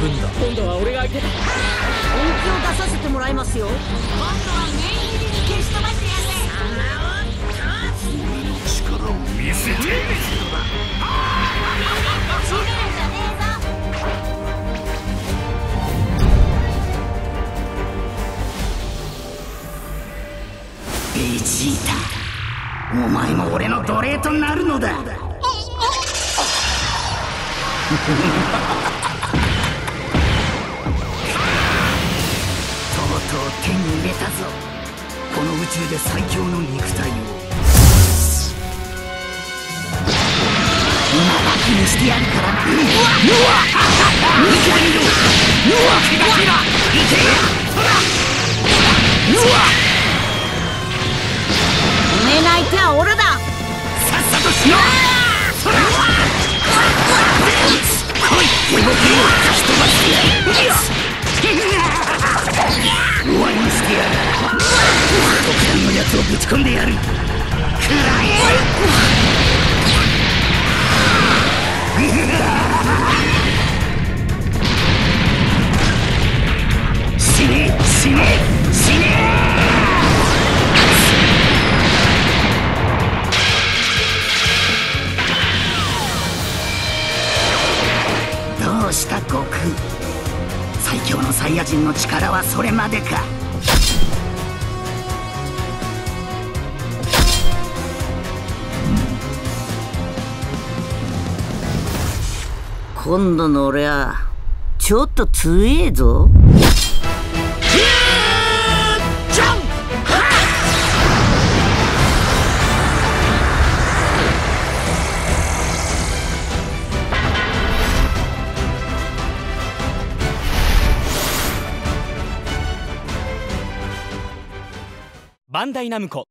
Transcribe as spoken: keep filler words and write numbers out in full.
くんだ。 今度は俺が相手だ。 本気を出させてもらいますよ。今度は念入りに消し飛ばしてやる。 力を見せて。ベジータ、お前も俺の奴隷となるのだ。とうとう手に入れたぞ、この宇宙で最強の肉体を。今楽にしてやるからな。うわっうわっ見てみろ。うわっケガケガいけ。うわっおめえの相手はオラだ。 さっさとしろ。そら来い、動きを吹き飛ばしてやる。終わりにしてやる。特産のやつをぶち込んでやる。くらえ。死ね死ね死ね。どうした悟空、最強のサイヤ人の力はそれまでか。 今度の俺はちょっと強えぞ。 バンダイナムコ